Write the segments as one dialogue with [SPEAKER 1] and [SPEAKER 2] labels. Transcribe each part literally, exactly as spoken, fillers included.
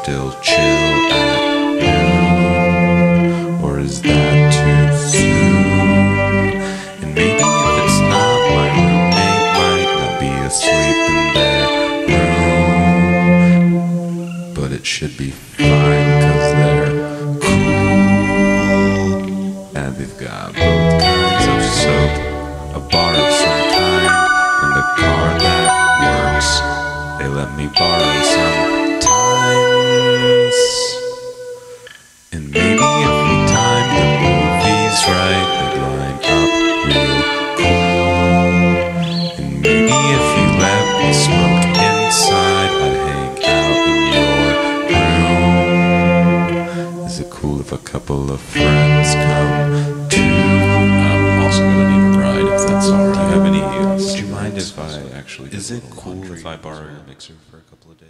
[SPEAKER 1] still chill at noon? Or is that too soon? And maybe if it's not, my roommate might not be asleep in their room. But it should be fine, cause they're cool. And they've got both kinds of soap, a bar of some kind, and a car that works. They let me borrow sometimes. And maybe every time the movie's right, they'd line up real cool. And maybe if you let me smoke inside, I'd hang out in your room. Is it cool if a couple of friends come too?
[SPEAKER 2] I'm also gonna need a ride if that's alright.
[SPEAKER 1] Do you have any? Would you mind if I actually?
[SPEAKER 2] Is it cool
[SPEAKER 1] laundry
[SPEAKER 2] if I borrow
[SPEAKER 1] as well?
[SPEAKER 2] your mixer for a couple of days?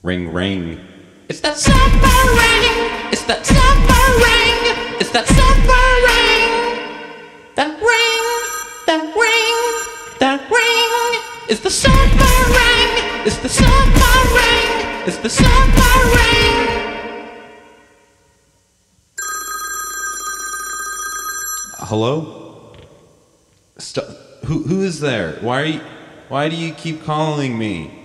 [SPEAKER 1] Ring, ring.
[SPEAKER 3] It's that suffering. It's that suffering. It's that suffering. That ring. That ring. That ring. It's the suffering. It's the suffering. It's the suffering.
[SPEAKER 1] Hello? St- who who is there? Why are you, why do you keep calling me?